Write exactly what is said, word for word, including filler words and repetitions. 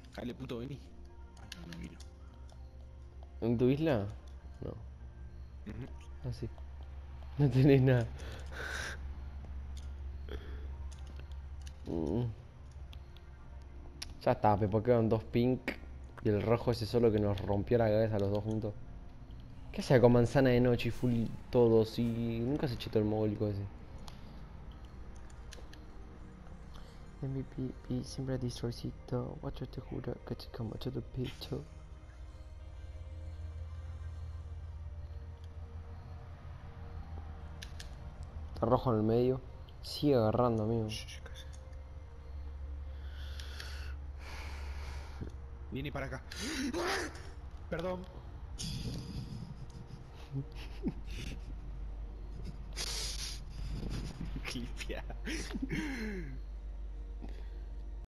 Dale, puto, vení. Ay, no, no vino. ¿En tu isla? No. Ujú. Ah, sí. No tenés nada. Mm. Ya está, Pepo, quedan dos pink. Y el rojo ese solo que nos rompió la cabeza a los dos juntos. ¿Qué hacía con manzana de noche y full todos? Y nunca se chetó el mogólico ese. M V P, P siempre destroycito. Watch te juro que te como todo pecho. Está rojo en el medio. Sigue agarrando, amigo. Shh, calla. Viene para acá. Perdón. Clipea.